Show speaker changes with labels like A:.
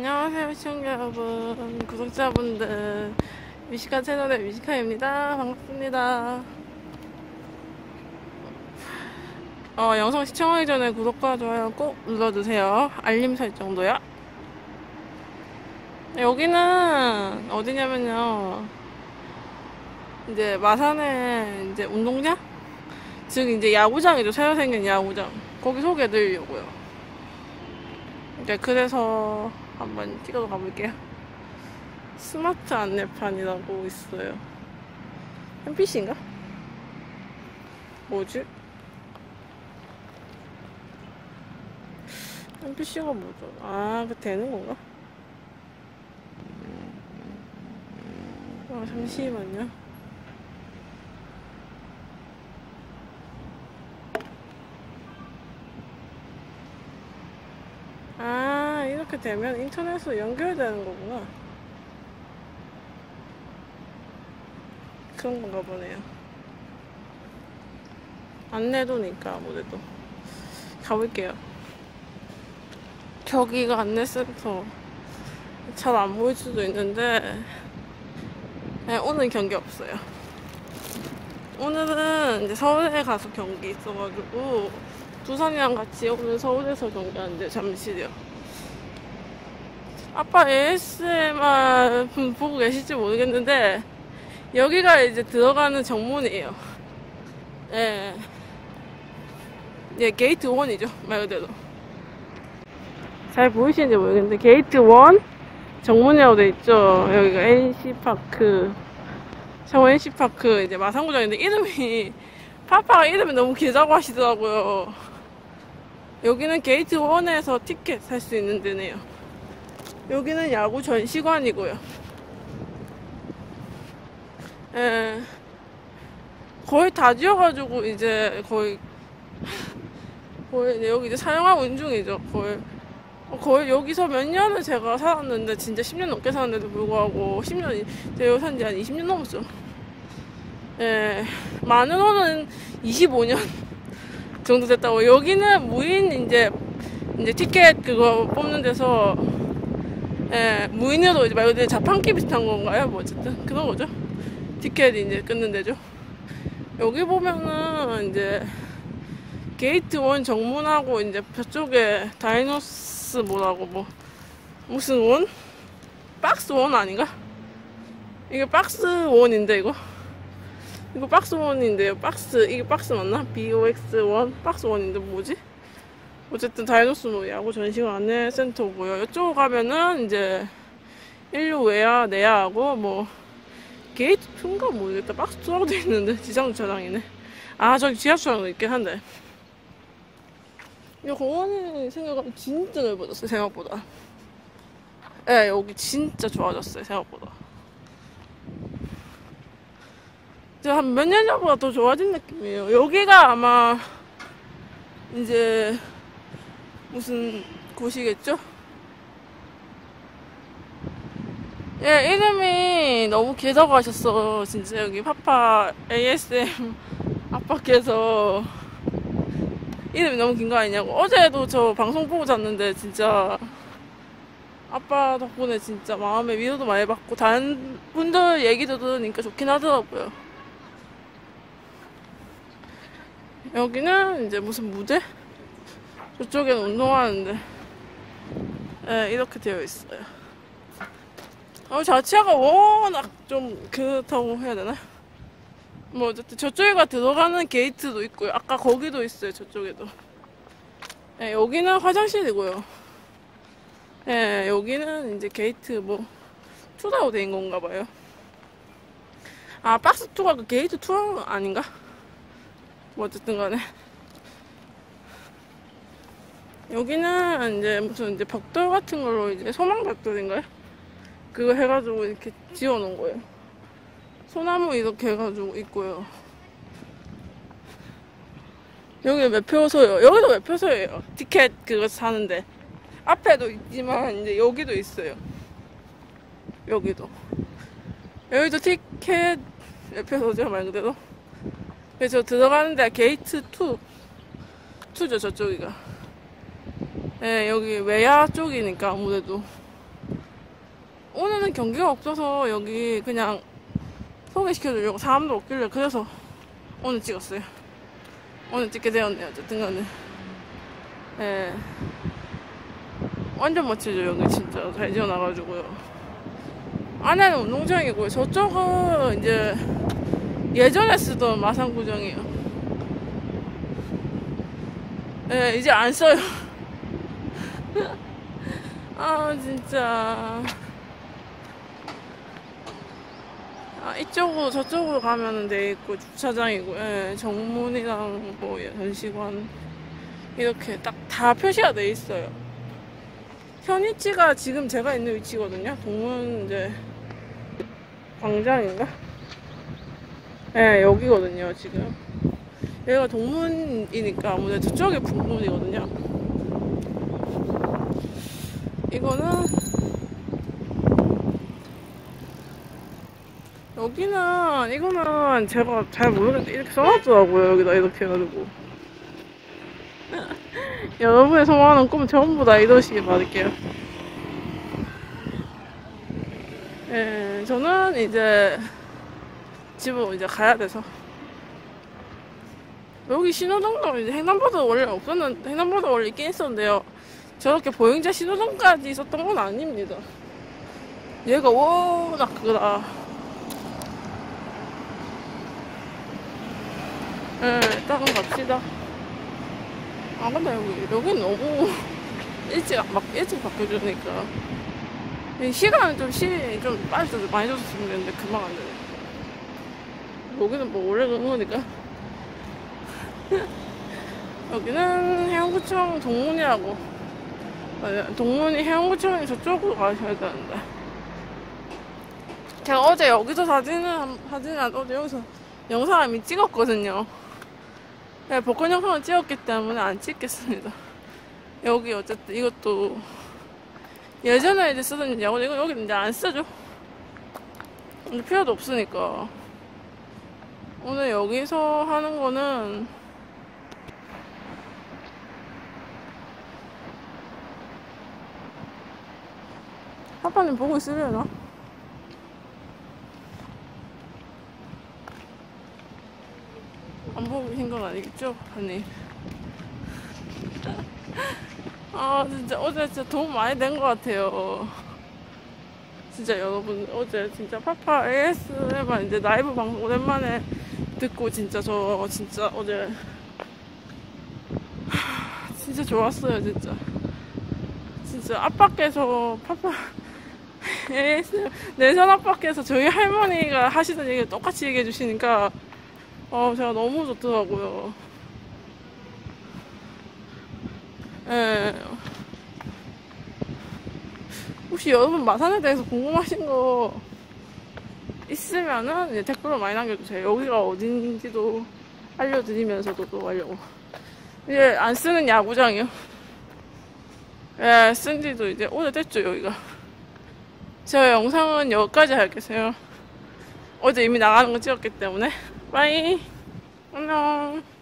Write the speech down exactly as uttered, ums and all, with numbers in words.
A: 안녕하세요 시청자 여러분, 구독자분들, 뮤지카 채널의 뮤지카입니다. 반갑습니다. 어, 영상 시청하기 전에 구독과 좋아요 꼭 눌러주세요. 알림 설정도요. 여기는 어디냐면요, 이제 마산에 이제 운동장? 즉 이제 야구장이죠. 새로 생긴 야구장. 거기 소개해드리려고요. 이제 그래서 한번 찍어서 가볼게요. 스마트 안내판이라고 있어요. 엠피씨인가? 뭐지? 엠피씨가 뭐죠? 아, 그 되는 건가? 아, 잠시만요. 아, 이렇게 되면 인터넷으로 연결되는 거구나. 그런 건가 보네요. 안내도니까 아무래도. 가볼게요. 저기가 안내센터. 잘 안 보일 수도 있는데, 네, 오늘 경기 없어요. 오늘은 이제 서울에 가서 경기 있어가지고 두산이랑 같이 오늘 서울에서 경기하는데, 잠시요. 아빠 에이에스엠알 보고 계실지 모르겠는데 여기가 이제 들어가는 정문이에요. 예, 예, 게이트 원이죠, 말 그대로. 잘 보이시는지 모르겠는데 게이트 원 정문이라고 돼 있죠. 여기가 엔씨파크, 창원 엔씨파크 이제 마산구장인데, 이름이 파파가 이름이 너무 길다고 하시더라고요. 여기는 게이트 원에서 티켓 살 수 있는 데네요. 여기는 야구 전시관이고요. 예, 거의 다 지어가지고 이제 거의 거의 이제 여기 이제 사용하고 있는 중이죠. 거의 거의 여기서 몇 년을 제가 살았는데, 진짜 십 년 넘게 살았는데도 불구하고 십 년, 제가 산지 한 이십 년 넘었죠. 예, 만으로는 이십오 년 정도 됐다고. 여기는 무인 이제 이제 티켓 그거 뽑는 데서, 예, 무인으로 이제 말 그대로 자판기 비슷한 건가요? 뭐 어쨌든 그런 거죠. 티켓 이제 끊는 데죠. 여기 보면은 이제 게이트 원 정문하고 이제 저쪽에 다이노스 뭐라고 뭐 무슨 원? 박스 원 아닌가? 이게 박스 원인데 이거 이거 박스 원인데요. 박스, 이게 박스 맞나? 비오엑스 원 박스 원인데 뭐지? 어쨌든 다이노스 뭐 야구 전시관 안내 센터고요. 이쪽 가면은 이제 인류 외야 내야하고 뭐 게이트 이인가 모르겠다. 박스 이라고 돼 있는데 지상 주차장이네. 아, 저기 지하 주차장도 있긴 한데. 이 공원이 생각하면 진짜 넓어졌어요, 생각보다. 예, 네, 여기 진짜 좋아졌어요, 생각보다. 한 몇 년 전보다 더 좋아진 느낌이에요. 여기가 아마 이제 무슨 곳이겠죠? 예, 이름이 너무 길다고 하셨어. 진짜 여기 파파 에이에스엠 아빠께서 이름이 너무 긴 거 아니냐고. 어제도 저 방송 보고 잤는데 진짜 아빠 덕분에 진짜 마음의 위로도 많이 받고 다른 분들 얘기도 들으니까 좋긴 하더라고요. 여기는 이제 무슨 무대? 저쪽에는 운동하는데, 예, 이렇게 되어 있어요. 어, 자체가 워낙 좀 그렇다고 해야 되나? 뭐 어쨌든 저쪽에가 들어가는 게이트도 있고요. 아까 거기도 있어요, 저쪽에도. 예, 여기는 화장실이고요. 예, 여기는 이제 게이트 뭐 이라고 돼 있는 건가 봐요. 아, 박스 이가 그 게이트 이 아닌가? 뭐 어쨌든 간에 여기는 이제 무슨 이제 벽돌 같은 걸로 이제 소망 벽돌인가요? 그거 해가지고 이렇게 지어놓은 거예요. 소나무 이렇게 해가지고 있고요. 여기 매표소요. 여기도 매표소예요. 티켓 그거 사는데. 앞에도 있지만 이제 여기도 있어요. 여기도. 여기도 티켓 매표소죠, 말 그대로. 그래서 들어가는데 게이트 이. 이죠, 저쪽이가. 예, 여기 외야 쪽이니까 아무래도. 오늘은 경기가 없어서 여기 그냥 소개시켜주려고 사람도 없길래 그래서 오늘 찍었어요. 오늘 찍게 되었네요. 어쨌든 간에. 예. 완전 멋지죠, 여기 진짜. 잘 지어놔가지고요. 안에는 운동장이고요. 저쪽은 이제 예전에 쓰던 마산구장이에요. 예, 이제 안 써요. 아, 진짜. 아, 이쪽으로 저쪽으로 가면은 돼 있고 주차장이고, 예, 정문이랑 뭐 전시관 이렇게 딱 다 표시가 돼 있어요. 현위치가 지금 제가 있는 위치거든요. 동문 이제 광장인가? 예, 여기거든요. 지금 여기가 동문이니까 아무래도 저쪽이 북문이거든요. 이거는 여기는 이거는 제가 잘 모르겠는데 이렇게 써놨더라고요. 여기다 이렇게 해가지고 여러분의 소망하는 꿈 전부 다 이루시길 바랄게요. 예, 저는 이제 집으로 이제 가야 돼서 여기 신호등도 이제 횡단보도 원래 없었는데 횡단보도 원래 있긴 있었는데요. 저렇게 보행자 신호등까지 있었던 건 아닙니다. 얘가 워낙 그거다. 예, 일단 갑시다. 아, 근데 여기, 여기 너무 일찍, 막, 일찍 바뀌어주니까. 시간은 좀, 시, 좀 빨리 좀 많이 줬으면 되는데, 금방 안 되네. 여기는 뭐, 원래 그런 거니까. 여기는 해운구청 동문이라고. 동문이 해운구청이 저쪽으로 가셔야 되는데. 제가 어제 여기서 사진을, 사진을 어제 여기서 영상을 이미 찍었거든요. 네, 복권 영상을 찍었기 때문에 안 찍겠습니다. 여기 어쨌든 이것도 예전에 이제 쓰던 야구 이거 여기 이제 안 쓰죠. 근데 필요도 없으니까. 오늘 여기서 하는 거는 아빠님 보고 있으려나? 안 보고 계신 건 아니겠죠? 아니. 아, 진짜 어제 진짜 도움 많이 된 것 같아요. 진짜 여러분, 어제 진짜 파파 에이에스엠알 이제 라이브 방송 오랜만에 듣고 진짜 저 진짜 어제 진짜 좋았어요, 진짜. 진짜 앞밖에서 파파 에이에스엠알 내선 앞밖에서 저희 할머니가 하시던 얘기를 똑같이 얘기해 주시니까 어, 제가 너무 좋더라고요. 예. 혹시 여러분 마산에 대해서 궁금하신 거 있으면은 이제 댓글로 많이 남겨주세요. 여기가 어딘지도 알려드리면서도 또 하려고. 이제 안 쓰는 야구장이요. 예, 쓴 지도 이제 오래됐죠, 여기가. 제가 영상은 여기까지 할게요. 어제 이미 나가는 거 찍었기 때문에. 빠이. 안녕.